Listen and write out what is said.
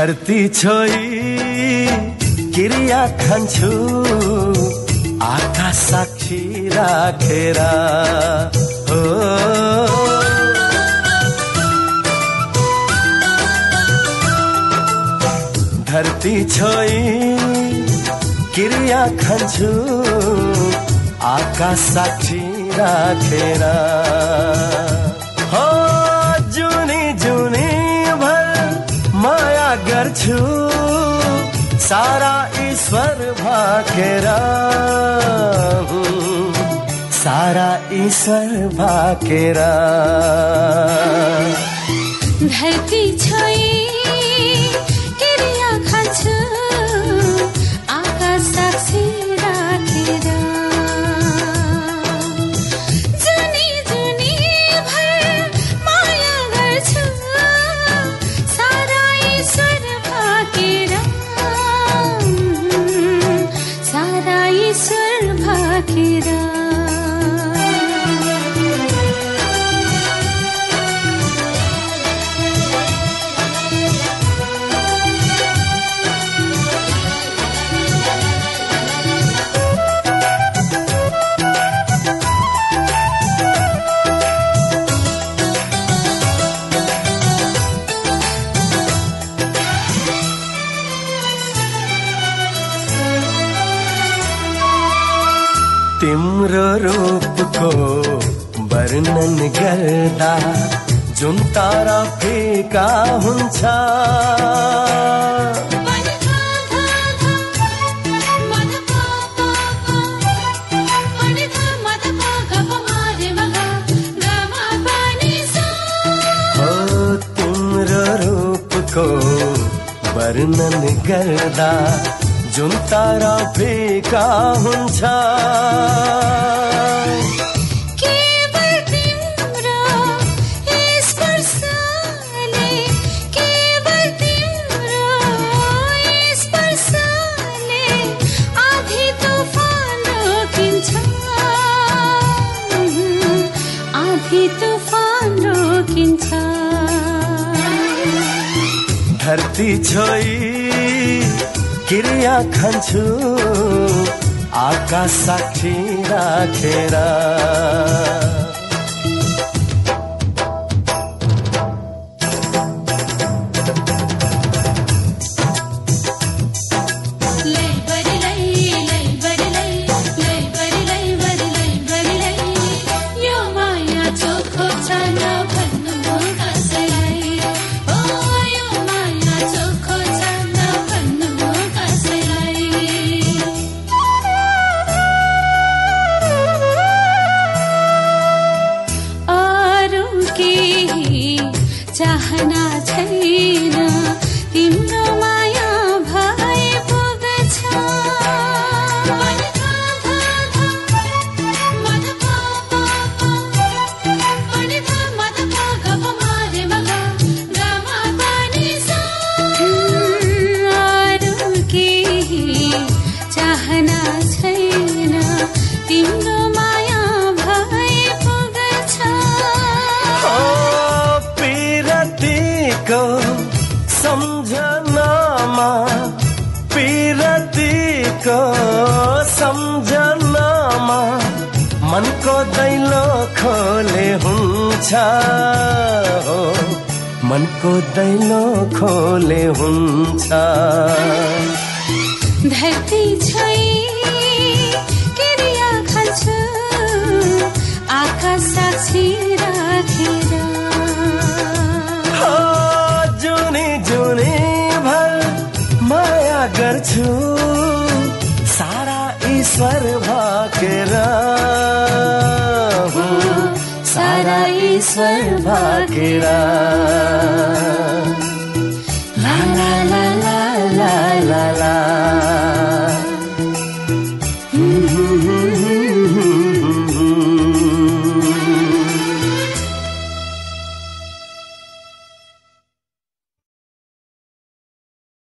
धरती छोई क्रिया खान्छु आकाश साक्षी राखेर हो। धरती छोई क्रिया खान्छु आकाश साक्षी राखेर हो। जुनी जुनी भर माया गर्छु सारा ईश्वर भाकेर, सारा ईश्वर भाकेर। धरती छोई क्रिया खान्छु आकाश साक्षी राखेर। जुनी जुनी भर माया गर्छु सारा ईश्वर भाकेर, सारा ईश्वर भाकेर। तिम्रो रूपको वर्णन गर्दा जुन तारा फिका हुन्छ, हो तिम्रो रूपको वर्णन गर्दा जुन तारा फिका हुन्छ। केवल तिम्रो स्पर्शले, केवल तिम्रो स्पर्शले आधी तूफान रोकिन्छ, आधी तूफान रोकिन्छ। धरती छोई क्रिया खान्छु आकाश साक्षी राखेर। चाहना छैन तिम्रो माया भए पुग्छ। अरू केही चाहना छैन तिम्रो माया भए पुग्छ। सम्झनामा पिरतीको सम्झनामा मनको दैलो खोले हुन्छ, हो मनको दैलो खोले हुन्छ। धरती छोई क्रिया खान्छु आकाश साक्षी राखेर। माया गर्छु सारा ईश्वर भाकेर, सारा ईश्वर भाकेर। ला ला ला ला ला ला ला।